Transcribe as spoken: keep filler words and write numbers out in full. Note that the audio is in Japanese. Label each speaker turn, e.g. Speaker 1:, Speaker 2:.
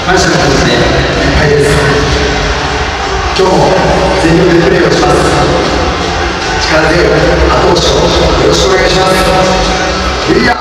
Speaker 1: 感謝の気持ちでいっぱいです。今日も全力でプレーをします。力強い後押しをよろしくお願いします。